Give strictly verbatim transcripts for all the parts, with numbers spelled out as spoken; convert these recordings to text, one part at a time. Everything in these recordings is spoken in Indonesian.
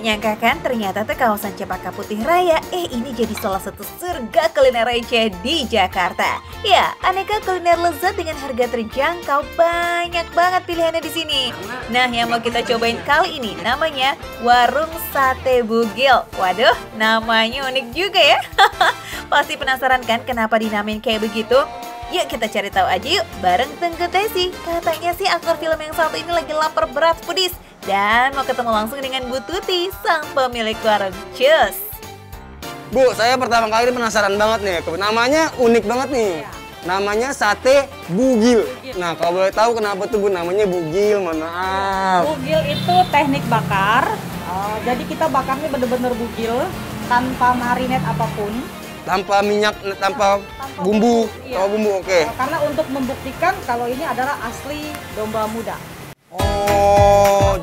nyangka kan ternyata tuh kawasan Cempaka Putih Raya, eh ini jadi salah satu surga kuliner receh di Jakarta. Ya, aneka kuliner lezat dengan harga terjangkau, banyak banget pilihannya di sini. Nah, yang mau kita cobain kali ini namanya Warung Sate Bugil. Waduh, namanya unik juga ya. Pasti penasaran kan kenapa dinamain kayak begitu? Yuk kita cari tahu aja yuk bareng Tengku Tesi. Katanya sih aktor film yang satu ini lagi lapar berat foodies dan mau ketemu langsung dengan Bu Tuti, sang pemilik warung. Cus! Bu, saya pertama kali penasaran banget nih. Namanya unik banget nih. Namanya Sate Bugil. Nah, kalau boleh tahu kenapa tuh Bu namanya Bugil? Mohon maaf. Bugil itu teknik bakar. Uh, jadi kita bakarnya bener-bener bugil tanpa marinate apapun. Tanpa minyak, tanpa, tanpa bumbu, bumbu, iya. Tanpa bumbu, oke. Okay. Karena untuk membuktikan kalau ini adalah asli domba muda. Oh.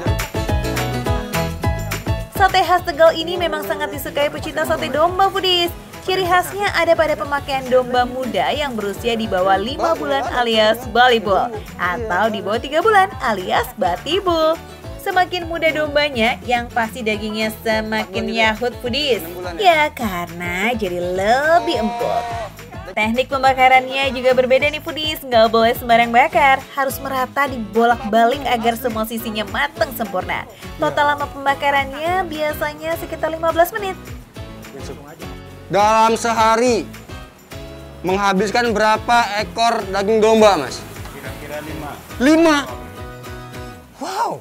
Sate khas Tegal ini memang sangat disukai pecinta sate domba foodies. Ciri khasnya ada pada pemakaian domba muda yang berusia di bawah lima bulan alias balibul atau di bawah tiga bulan alias batibul. Semakin muda dombanya, yang pasti dagingnya semakin yahut foodies. Ya, karena jadi lebih empuk. Teknik pembakarannya juga berbeda nih foodies, nggak boleh sembarang bakar. Harus merata dibolak-balik agar semua sisinya matang sempurna. Total lama pembakarannya biasanya sekitar lima belas menit. Dalam sehari, menghabiskan berapa ekor daging domba, Mas? Kira-kira lima. Lima? Wow!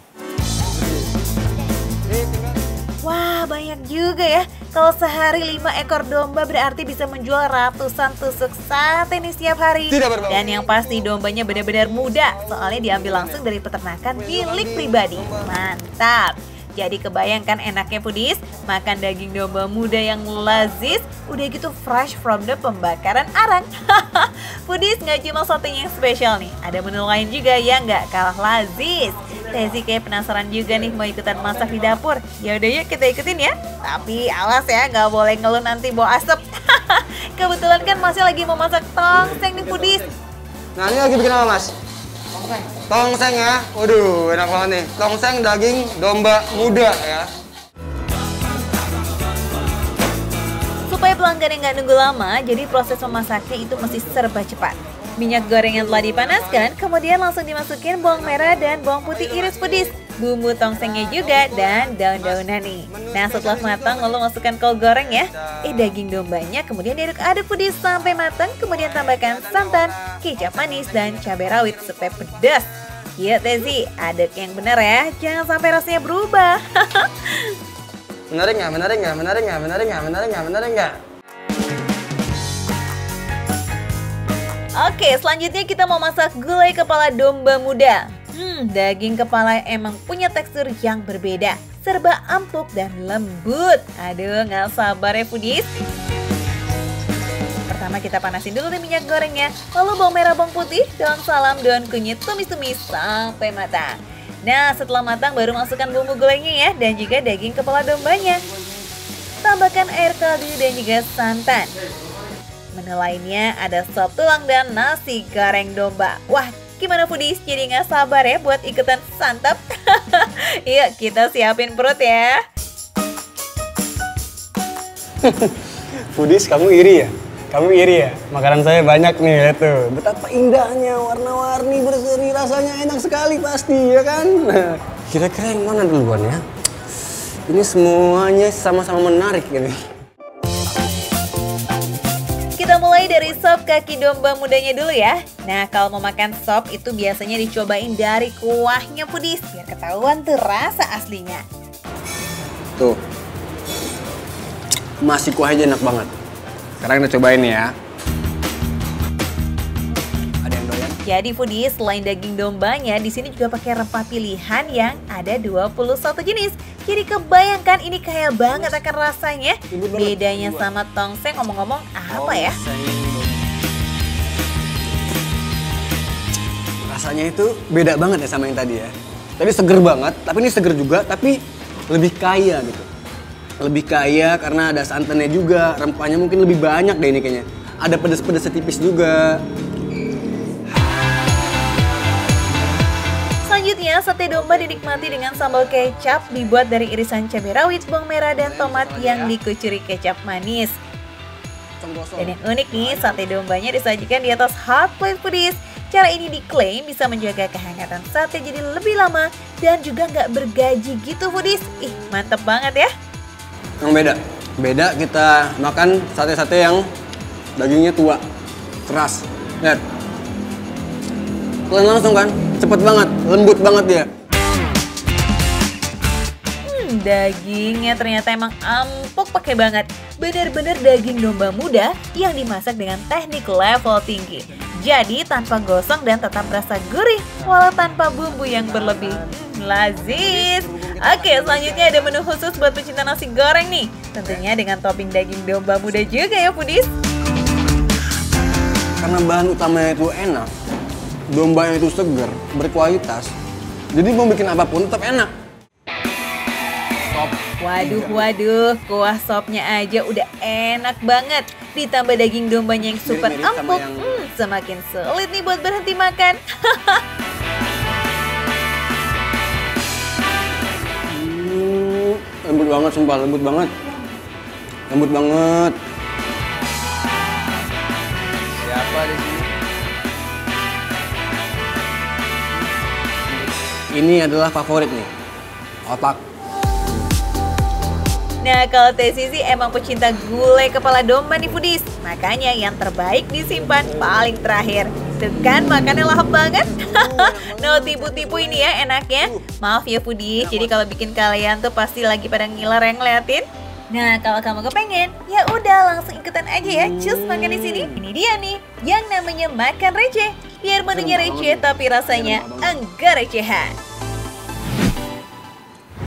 Wah, banyak juga ya. Kalau sehari lima ekor domba berarti bisa menjual ratusan tusuk sate nih setiap hari. Dan yang pasti dombanya benar-benar muda, soalnya diambil langsung dari peternakan milik pribadi. Mantap. Jadi kebayangkan enaknya foodies, makan daging domba muda yang lazis, udah gitu fresh from the pembakaran arang. Foodies nggak cuma satenya yang spesial nih, ada menu lain juga yang nggak kalah lazis. Tesi kayak penasaran juga nih mau ikutan masak di dapur. Ya udah yuk kita ikutin ya. Tapi awas ya, nggak boleh ngeluh nanti bau asap. Kebetulan kan masih lagi mau masak tongseng nih foodies. Nah ini lagi bikin apa Mas? Tongseng. Tongseng ya. Waduh enak banget nih. Tongseng daging domba muda ya. Supaya pelanggan yang nggak nunggu lama, jadi proses memasaknya itu mesti serba cepat. Minyak goreng yang telah dipanaskan, kemudian langsung dimasukin bawang merah dan bawang putih iris foodies, bumbu tongsengnya juga, dan daun-daunan nih. Nah setelah matang lalu masukkan kol goreng ya. Eh daging dombanya kemudian diaduk-aduk foodies sampai matang, kemudian tambahkan santan, kecap manis, dan cabai rawit supaya pedas. Iya Tezi, aduk yang benar ya, jangan sampai rasanya berubah. Menarik nggak? Menarik nggak? Menarik nggak? Menarik nggak? Menarik nggak? Menarik nggak? Oke, selanjutnya kita mau masak gulai kepala domba muda. Hmm, daging kepala emang punya tekstur yang berbeda, serba empuk dan lembut. Aduh, nggak sabar ya foodies. Pertama kita panasin dulu nih minyak gorengnya, lalu bawang merah, bawang putih, daun salam, daun kunyit, tumis-tumis sampai matang. Nah, setelah matang baru masukkan bumbu gulainya ya, dan juga daging kepala dombanya. Tambahkan air kaldu dan juga santan. Menu lainnya ada sop tulang dan nasi goreng domba. Wah, gimana foodies? Jadi nggak sabar ya buat ikutan santap? Yuk kita siapin perut ya. Foodies, kamu iri ya? Kamu iri ya? Makanan saya banyak nih ya tuh. Betapa indahnya, warna-warni, berseri, rasanya enak sekali pasti ya kan? Kira-kira yang mana duluan ya? Ini semuanya sama-sama menarik ini. Kita mulai dari sop kaki domba mudanya dulu ya. Nah kalau mau makan sop itu biasanya dicobain dari kuahnya foodies, biar ketahuan tuh rasa aslinya. Tuh, masih kuahnya enak banget. Sekarang kita cobain ya. Ada yang doyan? Jadi foodies, selain daging dombanya, di sini juga pakai rempah pilihan yang ada dua puluh satu jenis. Jadi kebayangkan ini kaya banget akan rasanya. Bedanya sama tongseng ngomong-ngomong apa ya? Rasanya itu beda banget ya sama yang tadi ya. Tadi seger banget, tapi ini seger juga, tapi lebih kaya gitu. Lebih kaya karena ada santannya juga, rempahnya mungkin lebih banyak deh ini kayaknya. Ada pedes-pedes tipis juga. Selanjutnya, sate domba dinikmati dengan sambal kecap dibuat dari irisan cabai rawit, bawang merah, dan tomat yang dikucuri kecap manis. Dan yang unik nih, sate dombanya disajikan di atas hot plate foodies. Cara ini diklaim bisa menjaga kehangatan sate jadi lebih lama dan juga nggak bergaji gitu foodies. Ih, mantep banget ya. Yang beda, beda kita makan sate-sate yang dagingnya tua, keras. Lihat, telan langsung kan, cepet banget, lembut banget dia. Hmm, dagingnya ternyata emang empuk pakai banget. Bener-bener daging domba muda yang dimasak dengan teknik level tinggi. Jadi tanpa gosong dan tetap rasa gurih, walau tanpa bumbu yang berlebih. Hmm, lazis. Oke, selanjutnya ada menu khusus buat pecinta nasi goreng nih. Tentunya dengan topping daging domba muda juga ya foodies. Karena bahan utamanya itu enak, dombanya itu segar, berkualitas, jadi mau bikin apapun tetap enak. Sop. Waduh, waduh, kuah sopnya aja udah enak banget. Ditambah daging dombanya yang super empuk, yang... hmm, semakin sulit nih buat berhenti makan. hmm, lembut banget, sumpah lembut banget, lembut banget. Siapa di sini? Ini adalah favorit nih, otak. Nah, kalau Teh Sisi emang pecinta gulai kepala domba nih foodies. Makanya yang terbaik disimpan paling terakhir. Tuh kan, makannya lahap banget. No tipu-tipu ini ya enaknya. Maaf ya foodies, jadi kalau bikin kalian tuh pasti lagi pada ngiler yang ngeliatin. Nah, kalau kamu kepengen, ya udah langsung ikutan aja ya, cus makan di sini. Ini dia nih, yang namanya makan receh. Biar menunya receh tapi rasanya enggak recehan.